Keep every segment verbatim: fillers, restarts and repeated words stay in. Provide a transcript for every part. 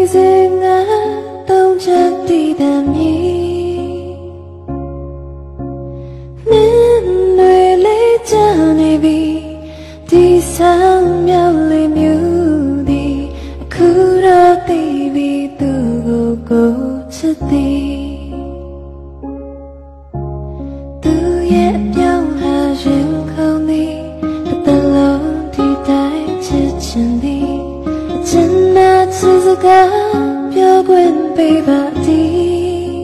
စဉ်ငါတုံးချက်တည်တဲ့မြေမင်းတွေလေးချနေပြီဒီဆောင်မြောက်လေးမျိုးဒီအခုတော့သိပြီသူကိုကိုချစ်သည်သူရဲ့အပြောင်းဟာရင်ခုန်သည်တစ်တလုံးဒီတိုင်းချစ်ချင်သည်အချင်နာချစ်စကားပြောခွင့်ပေးပါသည်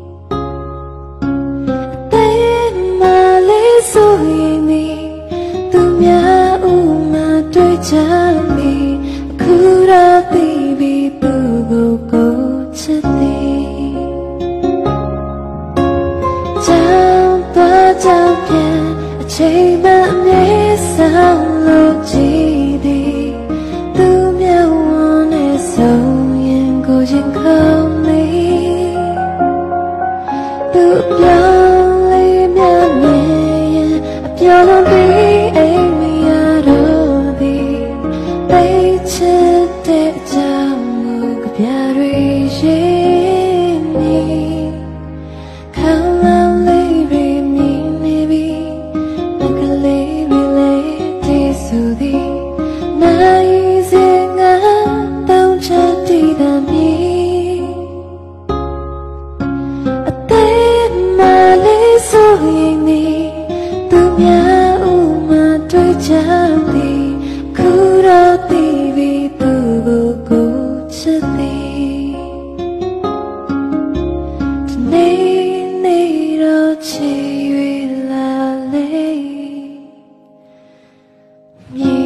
အသေးမလေးဆိုရင်သည်သူများဥမာတွေ့ချပြီအခုတော့သိပြီသူကိုကိုချစ်သည်ကြောင်သွားကြောင်ပြန်အချိန်မှအမြဲဆောင်လို့ကြည့်သည်သူများဝန်နဲ့ဆုံးရင်ကိုရင်ခုန်လေးသူပြောင်းလေးများမြင်ရင်အပြောင်းလုံးပြီးအိမ်မရတော့သည်သိချစ်တဲ့အကြောင်းကိုကြပြတွေရေးနေခေါင်းလောင်းလေးတွေမြင်နေပြီငါကလေးတွေလေးတည်ဆူသည်နိုင်စေငါတောင်းချတည်တဲ့မြေအသေးမလေးဆိုရင်သည်သူများဥမာတွေ့ချသည်ခုတော့သိပြီသူကိုကိုချစ်သည်ဒီနေ့နေ့တော့ချစ်၍လာလေမြေ